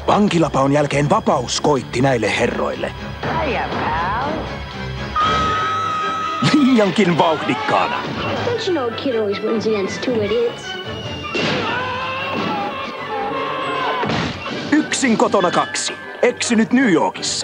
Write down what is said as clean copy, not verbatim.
Vankilapaon jälkeen vapaus koitti näille herroille. Hiya, pal. Liiankin vauhdikkaana. Don't you know a kid always wins against two idiots? Yksin kotona 2. Eksynyt New Yorkissa.